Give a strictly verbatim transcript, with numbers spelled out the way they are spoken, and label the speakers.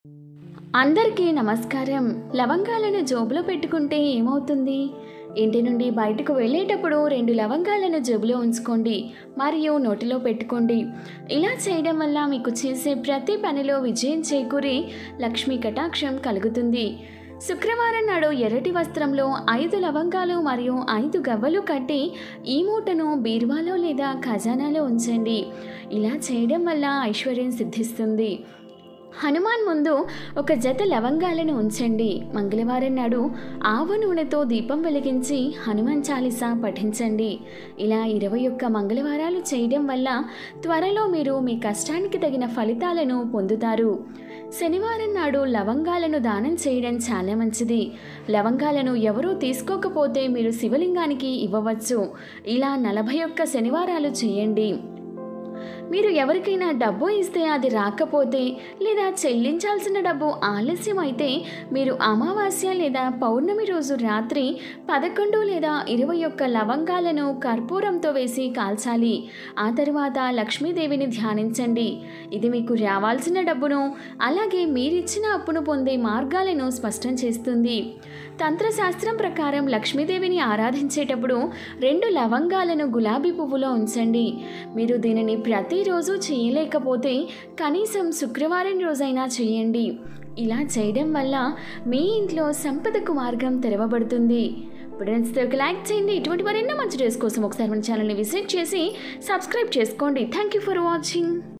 Speaker 1: అందరికీ నమస్కారం. లవంగాలను జోబులో పెట్టుకుంటే ఏమవుతుంది? ఇంటి నుండి బయటకు వెళ్ళేటప్పుడు రెండు లవంగాలను జేబులో ఉంచుకోండి మరియు నోటిలో పెట్టుకోండి. ఇలా చేయడం వల్ల మీకు చేసే ప్రతి పనిలో విజయం చేకూరి లక్ష్మీ కటాక్షం కలుగుతుంది. శుక్రవారం నాడు ఎర్రటి వస్త్రంలో ఐదు లవంగాలు మరియు ఐదు గవ్వలు కట్టి ఈ మూటను బీరువాలో లేదా ఖజానాలో ఉంచండి. ఇలా చేయడం వల్ల ఐశ్వర్యం సిద్ధిస్తుంది. హనుమాన్ ముందు ఒక జత లవంగాలను ఉంచండి. మంగళవారం నాడు ఆవ నూనెతో దీపం వెలిగించి హనుమాన్ చాలీసా పఠించండి. ఇలా ఇరవై ఒక్క మంగళవారాలు చేయడం వల్ల త్వరలో మీరు మీ కష్టానికి తగిన ఫలితాలను పొందుతారు. శనివారం నాడు లవంగాలను దానం చేయడం చాలా మంచిది. లవంగాలను ఎవరూ తీసుకోకపోతే మీరు శివలింగానికి ఇవ్వవచ్చు. ఇలా నలభై ఒక్క శనివారాలు చేయండి. మీరు ఎవరికైనా డబ్బు ఇస్తే అది రాకపోతే లేదా చెల్లించాల్సిన డబ్బు ఆలస్యం అయితే మీరు అమావాస్య లేదా పౌర్ణమి రోజు రాత్రి పదకొండు లేదా ఇరవై ఒక్క లవంగాలను కర్పూరంతో వేసి కాల్చాలి. ఆ తరువాత లక్ష్మీదేవిని ధ్యానించండి. ఇది మీకు రావాల్సిన డబ్బును అలాగే మీరిచ్చిన అప్పును పొందే మార్గాలను స్పష్టం చేస్తుంది. తంత్రశాస్త్రం ప్రకారం లక్ష్మీదేవిని ఆరాధించేటప్పుడు రెండు లవంగాలను గులాబీ పువ్వులో ఉంచండి. మీరు దీనిని ప్రతిరోజు చేయలేకపోతే కనీసం శుక్రవారం రోజైనా చేయండి. ఇలా చేయడం వల్ల మీ ఇంట్లో సంపదకు మార్గం తెరవబడుతుంది. ఫ్రెండ్స్తో ఒక లైక్ చేయండి. ఇటువంటి మరెన్నో మంచి డేస్ కోసం ఒకసారి మన ఛానల్ని విజిట్ చేసి సబ్స్క్రైబ్ చేసుకోండి. Thank you for watching.